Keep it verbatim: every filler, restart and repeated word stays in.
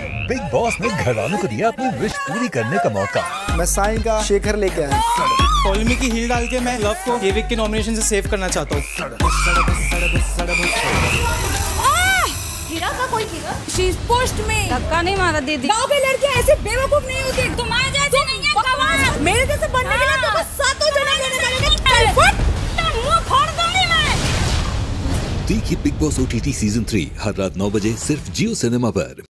Big boss ने घरवालों को दिया अपनी विश पूरी करने का मौका। मैं साइन का शेखर लेके आया। कॉलमी की हील डाल के मैं लव को ये वीक के नॉमिनेशन से सेव करना चाहता हूँ। हीरा का कोई हीरा? She is pushed me। धक्का नहीं मारा दीदी। गाँव की लड़कियाँ ऐसे बेवकूफ नहीं होती। तुम्हारे जैसे नहीं है कमाल। मेरे जैसे बनने के लिए तुमको सातों जने लेने पड़ेंगे। मुंह फोड़ दूंगी मैं। देखिए big boss O T T season three हर रात नौ बजे सिर्फ जियो सिनेमा पर।